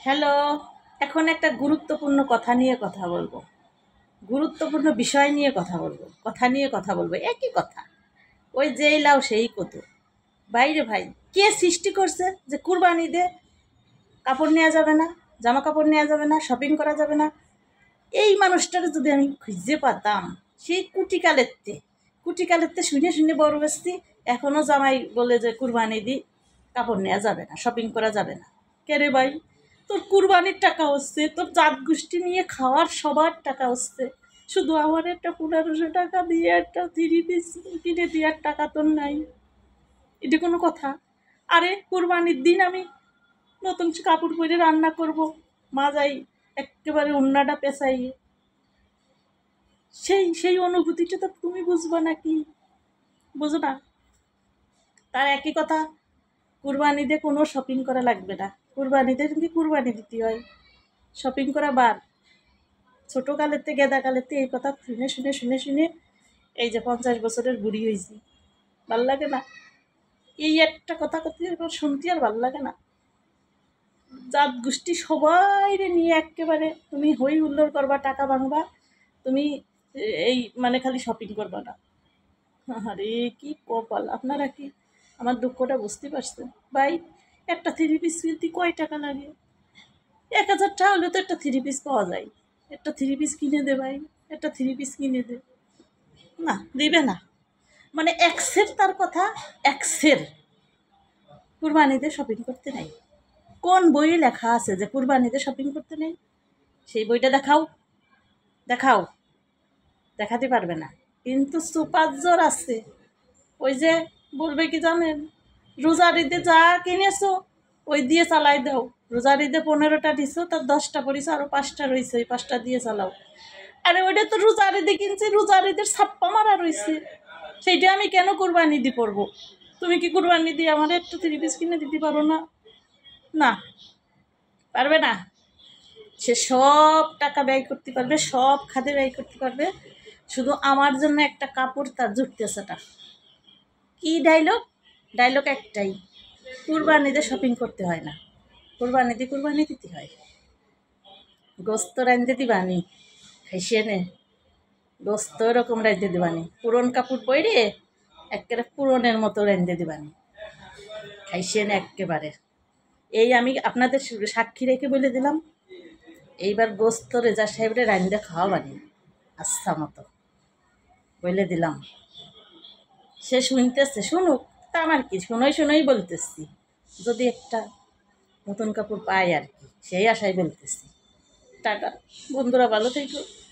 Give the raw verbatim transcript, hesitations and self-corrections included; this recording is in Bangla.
হ্যালো, এখন একটা গুরুত্বপূর্ণ কথা নিয়ে কথা বলবো। গুরুত্বপূর্ণ বিষয় নিয়ে কথা বলবো। কথা নিয়ে কথা বলবো, একই কথা। ওই যেই লাও সেই কত। বাইরে ভাই, কে সৃষ্টি করছে যে কুরবানি দে কাপড় নেওয়া যাবে না, জামা কাপড় নেওয়া যাবে না, শপিং করা যাবে না? এই মানুষটাকে যদি আমি খুঁজে পাতাম, সেই কুটিকালেরতে কুটিকালেরতে শুনে শুনে বড় বেশি, এখনও জামাই বলে যে কুরবানি দি কাপড় নেওয়া যাবে না, শপিং করা যাবে না। কে রে ভাই, তোর কুরবানির টাকা হচ্ছে, তোর জাত গোষ্ঠী নিয়ে খাওয়ার সবার টাকা হচ্ছে, শুধু আমার একটা পনেরোশো টাকা দিয়ে একটা থ্রি পিস কিনে দেওয়ার টাকা তোর নাই। এটা কোনো কথা? আরে কুরবানির দিন আমি নতুন কাপড় পরে রান্না করব, মা যাই একেবারে উন্নাটা পেঁচাইয়ে, সেই সেই অনুভূতিটা তো তুমি বুঝবা নাকি? বুঝো না? তার একই কথা, কুরবানিতে কোনো শপিং করা লাগবে না। কুরবানিতে কিন্তু কুরবানি দিতে হয়, শপিং করা বাদ। ছোটোকালেতে গেদাকালেতে এই কথা শুনে শুনে শুনে শুনে এই যে পঞ্চাশ বছরের বুড়ি হয়েছি, ভাল লাগে না? এই একটা কথা কথা শুনতে আর ভাল লাগে না? জাত গোষ্ঠী সবাই নিয়ে একেবারে তুমি হই হুল্লোড় করবা, টাকা ভাঙবা, তুমি এই মানে খালি শপিং করবা না। আরে কি কপাল আপনারা! কি আমার দুঃখটা বুঝতে পারছেন ভাই? একটা থ্রি পিস কিনতে কয় টাকা লাগে? এক হাজার টাকা হলে তো একটা থ্রি পিস পাওয়া যায়। একটা থ্রি পিস কিনে দে ভাই, একটা থ্রি পিস কিনে দে। না, দিবে না। মানে এক্সের তার কথা, এক্সের কুরবানিতে শপিং করতে নেই। কোন বইয়ে লেখা আছে যে কুরবানিতে শপিং করতে নেই? সেই বইটা দেখাও, দেখাও। দেখাতে পারবে না, কিন্তু সুপার জোর আছে। ওই যে বলবে কি জানেন, রোজার ঈদে যা কিনেছো ওই দিয়ে চালাই দাও। রোজার ঈদে পনেরোটা দিছো, তার দশটা পড়িছো, আরও পাঁচটা রয়েছে, ওই পাঁচটা দিয়ে চালাও। আরে ওইটা তো রোজার ঈদে কিনছি, রোজার ঈদের ছাপ্পা মারা রয়েছে, সেইটা আমি কেন কুরবানি দি পড়বো? তুমি কি কুরবানি দিয়ে আমার একটু থ্রি পিস কিনে দিতে পারো না? না, পারবে না। সে সব টাকা ব্যয় করতে পারবে, সব খাতে ব্যয় করতে পারবে, শুধু আমার জন্য একটা কাপড় তার জুটতেছে না। কি ডায়লগ? ডায়লগ একটাই, কুরবানিতে শপিং করতে হয় না, কুরবানিতে কুরবানি দিতে হয়। গোস্ত রাঁধতে দিবানি, খাইসিয়ে নে, গোস্ত এরকম রাঁধতে দিবানি, পুরন কাপড় পরে একেবারে পুরনের মতো রাঁধতে দিবানি, খাইসিয়ে নে একেবারে। এই আমি আপনাদের সাক্ষী রেখে বলে দিলাম, এইবার গোস্ত রেজা সাহেবরে রাঁধতে খাওয়াবানি আচ্ছা মতো, বলে দিলাম। সে শুনতেছে, শুনুক, তা আমার কি, শুনোই শুনোই বলতেছি, যদি একটা নতুন কাপড় পাই আর কি, সেই আশায় বলতেছি। টাটা বন্ধুরা, ভালো থেকো।